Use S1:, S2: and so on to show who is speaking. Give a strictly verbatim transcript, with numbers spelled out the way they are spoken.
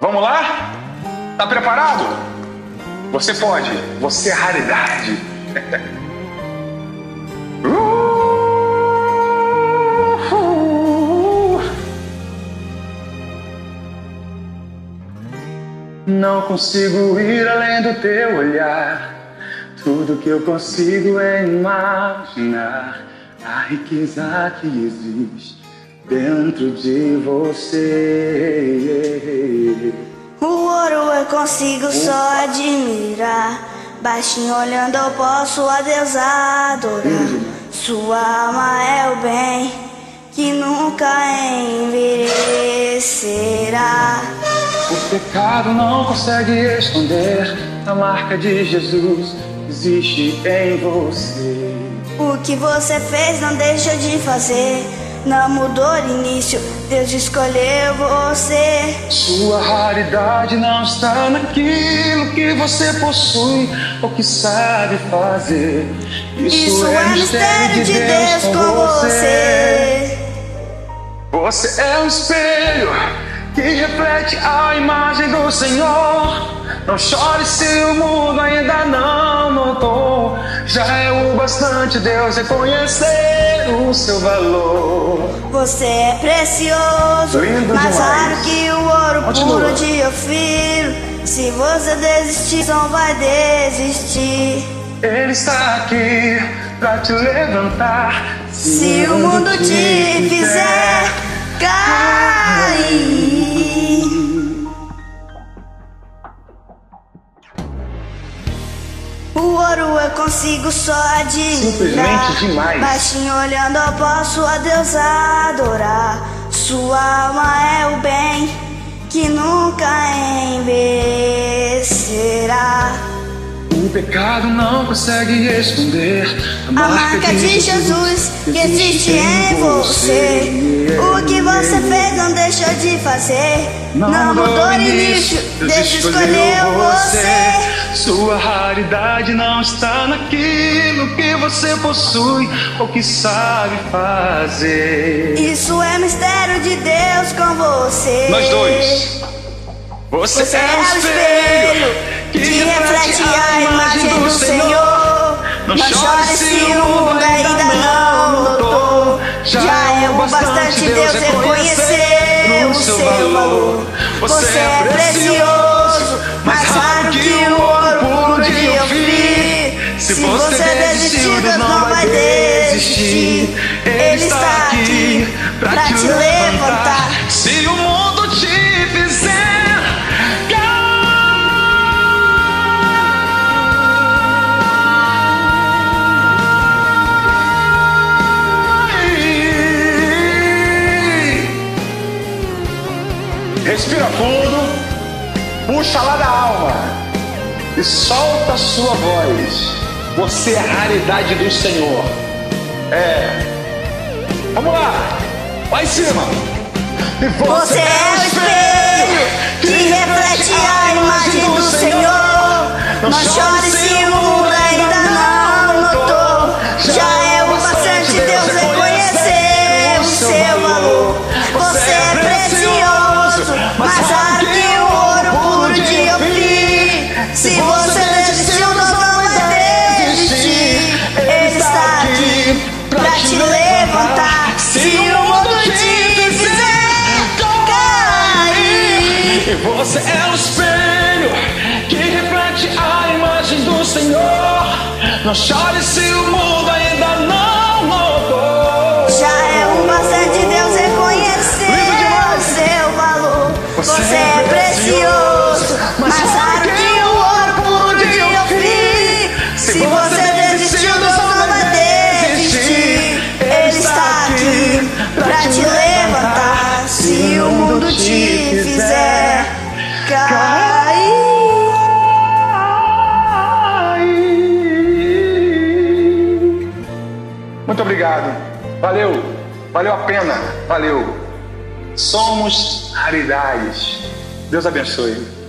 S1: Vamos lá? Tá preparado? Você pode. Você é raridade. Não consigo ir além do teu olhar. Tudo que eu consigo é imaginar a riqueza que existe dentro de você.
S2: O ouro eu consigo só admirar. Baixinho olhando eu posso a Deus adorar. Sua alma é o bem que nunca envelhecerá.
S1: O pecado não consegue esconder a marca de Jesus existe em você.
S2: O que você fez não deixou de fazer. Não mudou de início, Deus escolheu você.
S1: Sua raridade não está naquilo que você possui ou que sabe fazer. Isso,
S2: Isso é mistério de Deus, Deus com você.
S1: Você é um espelho que reflete a imagem do Senhor. Não chore se o mundo ainda não notou. Já é o bastante Deus reconhecer o seu valor.
S2: Você é precioso,
S1: lindo
S2: mais
S1: demais.
S2: raro que o ouro
S1: Continua.
S2: puro de Ofiro. Se você desistir, não vai desistir.
S1: Ele está aqui pra te levantar.
S2: Se, se o mundo te fizer cair. O ouro eu consigo só admirar.
S1: Simplesmente demais.
S2: Baixinho olhando eu posso a Deus adorar. Sua alma é o bem que nunca envelhecerá.
S1: O pecado não consegue esconder
S2: a marca, a marca de Jesus que existe em você. O que você fez não deixou de fazer. Não, não mudou de início, Deus escolheu você.
S1: Sua raridade não está naquilo que você possui ou que sabe fazer.
S2: Isso é mistério de Deus com você.
S1: Nós dois. Você, você é o espelho que, que reflete a imagem do, do Senhor. Não, não chore se o mundo ainda não notou. Já, Já é o bastante Deus reconhecer o seu valor.
S2: Você é precioso, mais raro que o ouro puro de Ofir. Se você desistir, Deus não vai desistir. Ele está aqui pra te levantar.
S1: Se o mundo te fizer respira fundo, puxa lá da alma e solta a sua voz. Você é a raridade do Senhor. É. Vamos lá, lá em cima.
S2: E você, você é o espelho que reflete a imagem do Senhor. Não chore se o mundo ainda não notou. Já é o bastante Deus reconhecer o seu valor. Você é precioso, mais raro que o ouro puro de Ofir. Se você desistiu, não vai desistir. Ele está aqui pra te levantar. Se o mundo te fizer cair.
S1: E você é o espelho que reflete a imagem do Senhor. Não chore se o mundo ainda não notou.
S2: Já é um bastante Deus reconhecer o seu valor. Você, Você é precioso, mais raro que o ouro puro de Ofir. Se você desistiu, Deus não vai desistir. Ele está aqui pra te levantar. Se o mundo te fizer cair.
S1: Muito obrigado. Valeu. Valeu a pena. Valeu. Somos raridades. Deus abençoe.